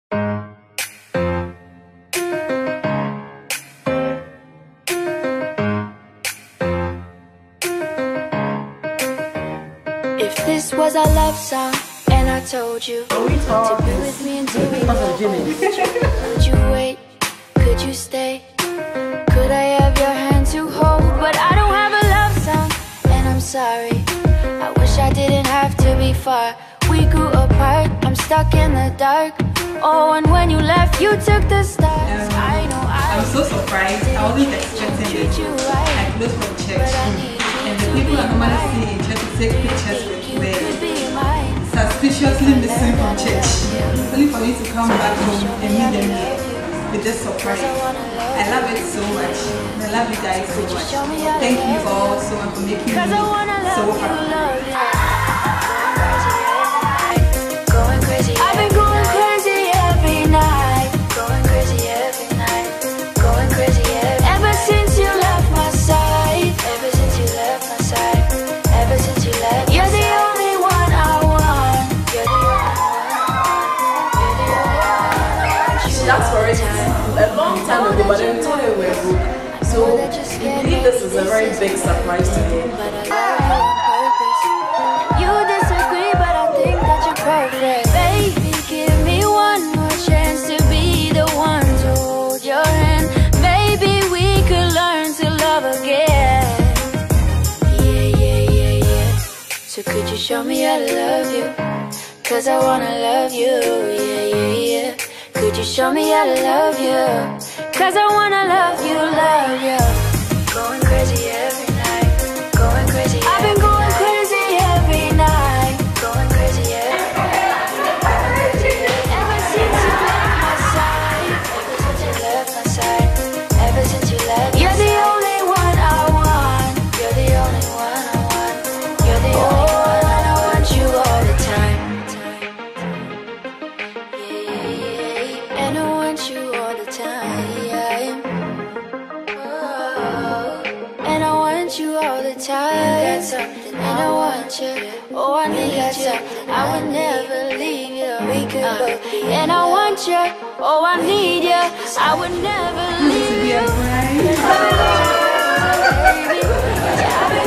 If this was our love song and I told you to be with me until we go home, would you wait? Could you stay? Could I have your hand to hold? But I don't have a love song and I'm sorry. I wish I didn't have to be far. We grew apart, I'm stuck in the dark. Oh, and when you left, you took the stars. I know I'm so surprised. I wasn't expecting it. I closed from church, and the people I normally see in church to take pictures with were suspiciously missing from church. Only for me to come back home and meet them here. It's just surprise. I love it so much. I love you guys so much. Thank you all so much for making me so happy. I've been going crazy every night, going crazy every night, going crazy ever since you left my side, ever since you left my side, ever since you left. You're the only one I want. You're the only one. She asked for it a long time ago, but then we told her we were broke. So I believe this is a very big surprise to me. You disagree, but I think that you're perfect. Baby, give me one more chance to be the one to hold your hand. Maybe we could learn to love again. Yeah. So could you show me how to love you? 'Cause I wanna love you, yeah. Could you show me how to love you? 'Cause I wanna love you. Going crazy every night, going crazy. I've been going crazy every night, going crazy every night. Ever since you left my side, ever since you left my side, ever since you left. You're the only one I want. You're the only one I want. You're the only one, and I want you all the time. Yeah, and I want you all the time. And I want you all the time. And I want you. Oh, I need you. I would never leave you. We could both be. And I want you. Oh, I need you. I would never leave you. Baby,